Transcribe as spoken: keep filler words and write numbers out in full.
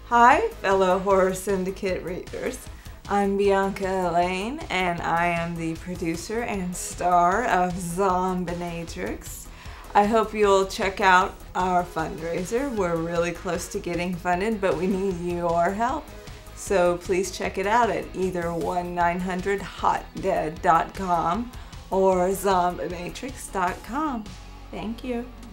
Hi, fellow Horror Syndicate readers. I'm Bianca Allaine, and I am the producer and star of Zombinatrix. I hope you'll check out our fundraiser. We're really close to getting funded, but we need your help. So please check it out at either one nine hundred hot dead dot com or zombinatrix dot com. Thank you.